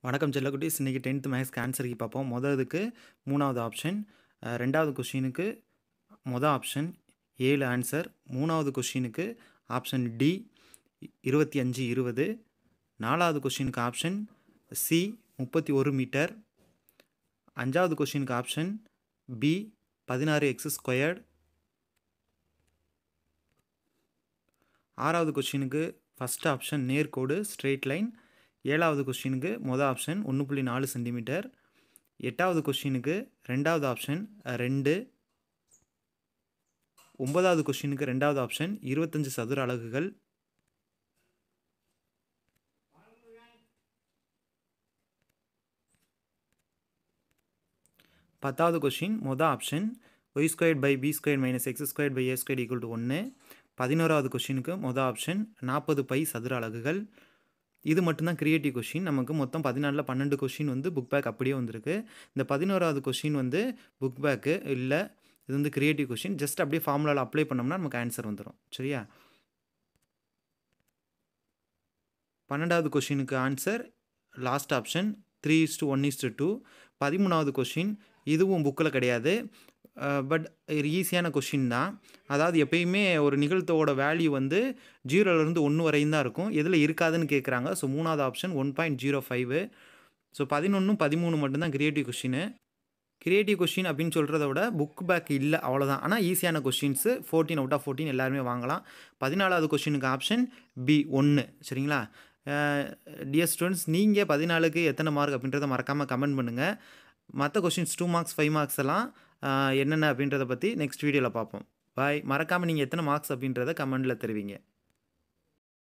வணக்கம் செல்லக்குட்டீஸ். இன்றைக்கி 10th மேக்ஸ்க்கு ஆன்சருக்கு பார்ப்போம். இதுக்கு 3வது ஆப்ஷன், 2வது கொஷினுக்கு ஆப்ஷன் 7 ஆன்சர், 3வது கொஷினுக்கு ஆப்ஷன் டி 25 20, 4வது கொஷினுக்கு ஆப்ஷன் சி 31 மீட்டர், 5வது கொஷினுக்கு ஆப்ஷன் பி 16x², 6வது கொஷினுக்கு ஃபஸ்ட் ஆப்ஷன் நேர்கோடு ஸ்ட்ரெயிட் லைன், 7வது கொஸ்டினுக்கு ஆப்ஷன் 1.4 சென்டிமீட்டர், 8வது கொஸ்டினுக்கு 2வது ஆப்ஷன் 2, 9வது கொஸ்டினுக்கு 2வது ஆப்ஷன் 25 சதுர அலகுகள், 10வது question option y² - x² a² = 1, 11வது கொஸ்டினுக்கு ஆப்ஷன் 40 பை சதுர அலகுகள். இது மட்டும்தான் கிரியேட்டிவ் கொஷின். நமக்கு மொத்தம் 14ல் 12 கொஷின் புக் பேக் அப்படியே வந்திருக்கு. இந்த 11வது கொஷின் புக் பேக்கு இல்லை, இது கிரியேட்டிவ் கொஷின். ஜஸ்ட் அப்படியே ஃபார்முலாவில் அப்ளை பண்ணோம்னா நமக்கு ஆன்சர் வந்துடும். சரியா? 12வது கொஷினுக்கு ஆன்சர் லாஸ்ட் ஆப்ஷன் 3:1:2. 13வது கொஷின் இதுவும் புக்கில் கிடையாது, பட் ஈஸியான கொஷின் தான். அதாவது எப்பயுமே ஒரு நிகழ்த்தோட வேல்யூ 0லேருந்து 1 வரையும் தான் இருக்கும். எதில் இருக்காதுன்னு கேட்குறாங்க. ஸோ 3வது ஆப்ஷன் 1.05. ஸோ 11 13 மட்டும்தான் கிரியேட்டிவ் கொஷின். கிரியேட்டிவ் கொஷின் அப்படின்னு சொல்கிறத விட புக் பேக் இல்லை, அவ்வளோதான். ஆனால் ஈஸியான கொஷின்ஸு 14 அவுட் ஆஃப் 14 எல்லாருமே வாங்கலாம். 14வது கொஷினுக்கு ஆப்ஷன் பி 1. சரிங்களா? டியர் ஸ்டூடெண்ட்ஸ், நீங்கள் 14க்கு எத்தனை மார்க் அப்படின்றத மறக்காமல் கமெண்ட் பண்ணுங்கள். மற்ற கொஷின்ஸ் 2 மார்க்ஸ் 5 மார்க்ஸ் எல்லாம் என்னென்ன அப்படின்றத பற்றி நெக்ஸ்ட் வீடியோவில் பார்ப்போம். பாய். மறக்காமல் நீங்கள் எத்தனை மார்க்ஸ் அப்படின்றத கமெண்டில் தெரிவிங்க.